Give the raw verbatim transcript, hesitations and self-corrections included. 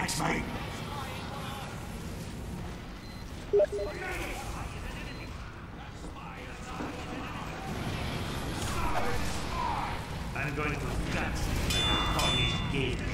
Thanks, mate. I'm going to gut like a Cornish game.